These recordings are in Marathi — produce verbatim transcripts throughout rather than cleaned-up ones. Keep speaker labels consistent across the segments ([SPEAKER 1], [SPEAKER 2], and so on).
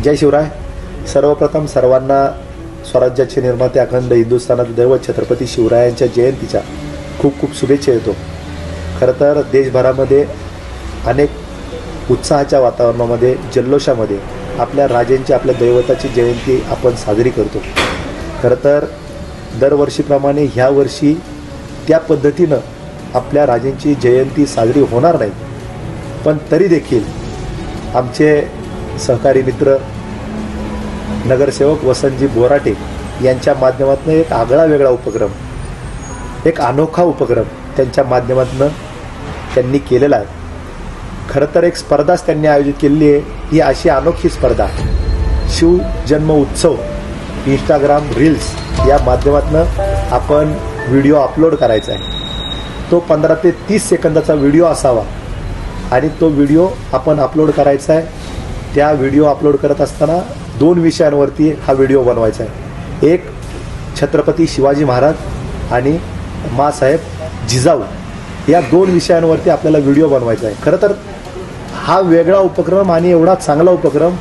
[SPEAKER 1] जय शिवराय। सर्वप्रथम सर्वांना स्वराज्याचे निर्माते अखंड हिंदुस्थानात दैवत छत्रपती शिवरायांच्या जयंतीच्या खूप खूप शुभेच्छा देतो। खरं तर देशभरामध्ये अनेक उत्साहाच्या वातावरणामध्ये जल्लोषामध्ये आपल्या राजांची आपल्या दैवताची जयंती आपण साजरी करतो। खरं तर दरवर्षीप्रमाणे ह्या वर्षी त्या पद्धतीनं आपल्या राजांची जयंती साजरी होणार नाही, पण तरी देखील आमचे सहकारी मित्र नगरसेवक वसंतजी बोराटे यांच्या माध्यमातून एक आगळा वेगळा उपक्रम, एक अनोखा उपक्रम त्यांच्या माध्यमातून त्यांनी केलेला आहे। खरं तर एक स्पर्धाच त्यांनी आयोजित केलेली आहे। ही अशी अनोखी स्पर्धा शिव जन्म उत्सव इंस्टाग्राम रील्स या माध्यमातून आपण व्हिडिओ अपलोड करायचा आहे। तो पंधरा ते तीस सेकंदाचा व्हिडिओ असावा आणि तो व्हिडिओ आपण अपलोड करायचा आहे। त्या व्हिडिओ अपलोड करत असताना दोन विषयांवरती हा व्हिडिओ बनवायचा आहे। एक छत्रपती शिवाजी महाराज आणि माँसाहेब जिजाऊ या दोन विषयांवरती आपल्याला व्हिडिओ बनवायचा आहे। खरं तर हा वेगळा उपक्रम आणि एवढा चांगला उपक्रम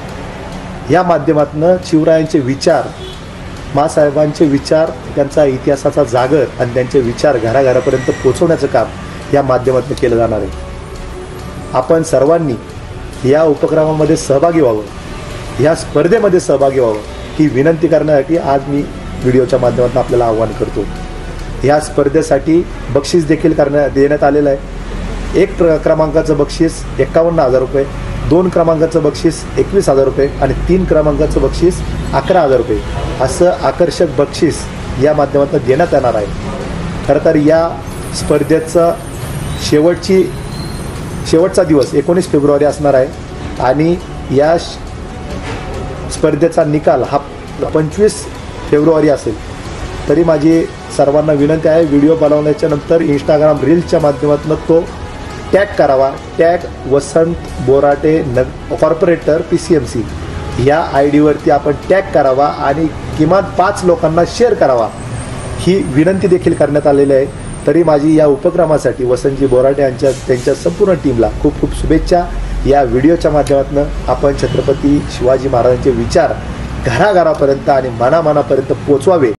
[SPEAKER 1] या माध्यमातून शिवरायांचे विचार, माँसाहेबांचे विचार, त्यांचा इतिहासाचा जागर आणि त्यांचे विचार घराघरापर्यंत पोहोचवण्याचं काम या माध्यमातून केलं जाणार आहे। आपण सर्वांनी या उपक्रमामध्ये सहभागी व्हावं, या स्पर्धेमध्ये सहभागी व्हावं ही विनंती करण्यासाठी आज मी व्हिडिओच्या माध्यमातून आपल्याला आवाहन करतो। या स्पर्धेसाठी बक्षीस देखील करण्यात देण्यात आलेलं आहे। एक क्रमांकाचं बक्षीस एक्कावन्न हजार रुपये, दोन क्रमांकाचं बक्षीस एकवीस हजार रुपये आणि तीन क्रमांकाचं बक्षीस अकरा हजार रुपये असं आकर्षक बक्षीस या माध्यमातून देण्यात येणार आहे। खरं तर या स्पर्धेचा शेवटची शेवटचा दिवस एकोणीस फेब्रुवारी असणार आहे आणि या स्पर्धेचा निकाल हा पंचवीस फेब्रुवारी असेल। तरी माझी सर्वांना विनंती आहे, व्हिडिओ बनवण्याच्या नंतर इंस्टाग्राम रील्सच्या माध्यमातून तो टॅग करावा। टॅग वसंत बोराटे न corporator P C M C या आय डीवरती आपण टॅग करावा आणि किमान पाच लोकांना शेअर करावा ही विनंती देखील करण्यात आलेली आहे। तरी माझी या उपक्रमासाठी वसंतजी बोराटे यांच्या त्यांच्या संपूर्ण टीमला खूप खूप शुभेच्छा। या व्हिडिओच्या माध्यमातून आपण छत्रपती शिवाजी महाराजांचे विचार घराघरापर्यंत आणि मनामनापर्यंत पोचवावे